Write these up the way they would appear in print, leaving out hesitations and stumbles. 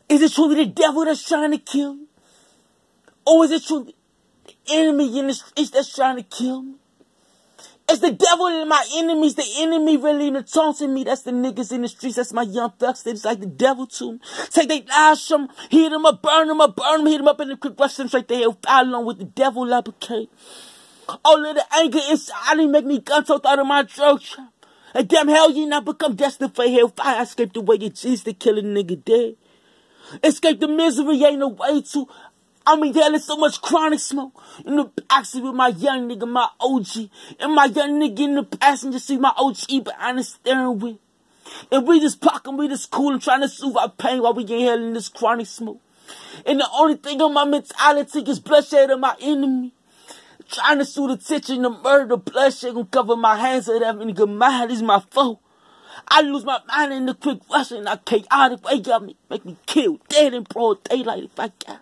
Is it truly the devil that's trying to kill you? Or is it truly the enemy in the streets that's trying to kill me? It's the devil and my enemies. The enemy really taunting me. That's the niggas in the streets. That's my young thugs. They just like the devil to me. Take they lies from, hit them up, burn them up, hit them up in the quick rush them straight there. Along with the devil lubricate. All of the anger inside me make me gun told out of my drug trap. And damn hell you not become destined for hellfire. I escaped the way it is to kill a nigga dead. Escape the misery ain't no way to. I mean, there is so much chronic smoke in the backseat with my young nigga, my OG. And my young nigga in the passenger seat, my OG behind the steering wheel. And we just pocket, we just cool and trying to soothe our pain while we inhaling this chronic smoke. And the only thing on my mentality is bloodshed of my enemy. Trying to soothe the tension, the murder, the bloodshed gonna cover my hands so that nigga mad is my foe. I lose my mind in the quick rush and I chaotic way got me, make me kill dead in broad daylight if I can.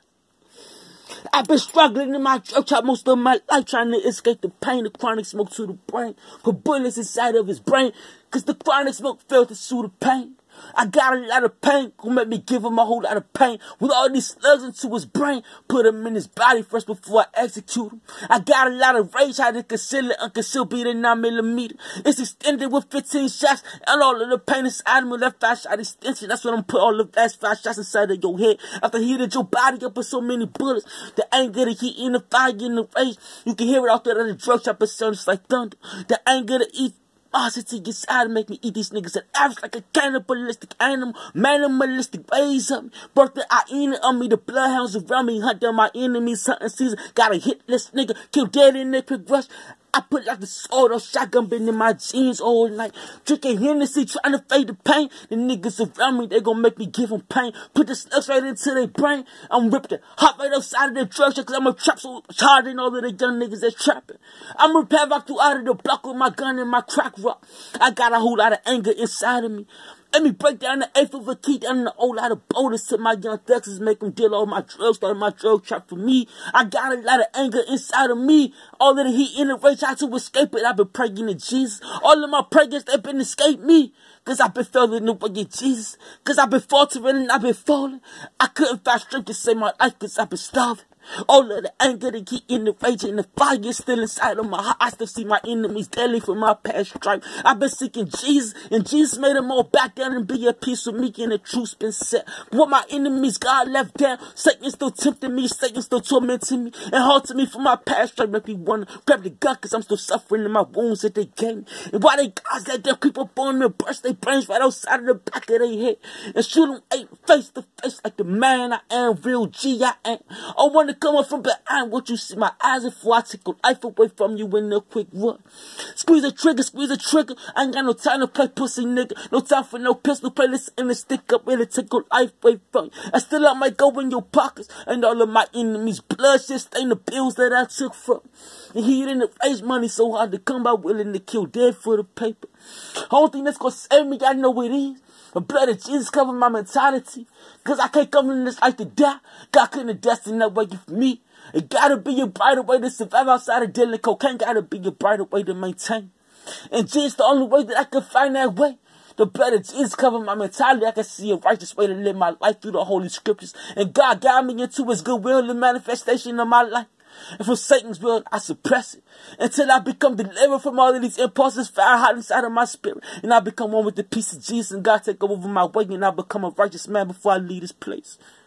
I've been struggling in my drug trap most of my life, trying to escape the pain of chronic smoke to the brain. Put bullets inside of his brain, cause the chronic smoke failed to soothe the pain. I got a lot of pain, gonna make me give him a whole lot of pain. With all these slugs into his brain, put him in his body first before I execute him. I got a lot of rage, how to conceal it, unconcealed beat a 9mm. It's extended with 15 shots, and all of the pain inside me, that 5-shot extension. That's when I'm put all the last 5 shots inside of your head. After heated your body up with so many bullets, the anger, the heat, and the fire, and the rage, you can hear it out there at the drug shop, it sounds like thunder. The anger, the eat. Animosity gets out and make me eat these niggas that average like a cannibalistic animal, animalistic ways of me. Birth the hyena on me, the bloodhounds around me, hunt down my enemies, hunting season. Got a hitless nigga, kill dead in the quick rush. I put like the sword or shotgun been in my jeans all night. Drinking Hennessy, trying to fade the pain. The niggas around me, they gon' make me give them pain. Put the slugs right into their brain. I'm ripping, hop right outside of the drug shop, cause I'm a trap so hard than all of the young niggas that's trapping. I'm a havoc through out of the block with my gun and my crack rock. I got a whole lot of anger inside of me. Let me break down the eighth of a key down in a whole lot of boulders to my young thugs, make them deal all my drugs, start my drug trap for me. I got a lot of anger inside of me. All of the heat in the rage, I to escape it. I've been praying to Jesus. All of my prayers, they've been escape me. Cause I've been failing the way of Jesus. Cause I've been faltering and I've been falling. I couldn't find strength to save my life cause I've been starving. All of the anger, the heat, and the rage, and the fire is still inside of my heart. I still see my enemies daily from my past strife. I've been seeking Jesus, and Jesus made them all back down and be at peace with me, and the truth's been set. What my enemies God left down, Satan still tempting me, Satan still tormenting me, and haunting me from my past strife. Make me wanna grab the gun, cause I'm still suffering in my wounds that they gave me. And why they guys let them creep up on me and burst their brains right outside of the back of their head, and shoot them face to face like the man I am, real G I am. I wanna come up from behind what you see my eyes before I take your life away from you in a quick run. Squeeze the trigger. I ain't got no time to play pussy, nigga. No time for no pistol play. Listen and stick up, really take your life away from you. I still I might go in your pockets, and all of my enemies' bloodshed stain the bills that I took from. And he didn't raise money so hard to come by willing to kill dead for the paper. Only thing that's gonna save me, I know it is. The blood of Jesus cover my mentality. Cause I can't come in this life to die. God couldn't destine that way for me. It gotta be a brighter way to survive outside of dealing cocaine. Gotta be a brighter way to maintain. And Jesus the only way that I can find that way. The blood of Jesus cover my mentality. I can see a righteous way to live my life through the Holy Scriptures. And God guide me into His goodwill and manifestation of my life. And from Satan's will, I suppress it until I become delivered from all of these impulses fire hot inside of my spirit. And I become one with the peace of Jesus, and God take over my way, and I become a righteous man before I leave this place.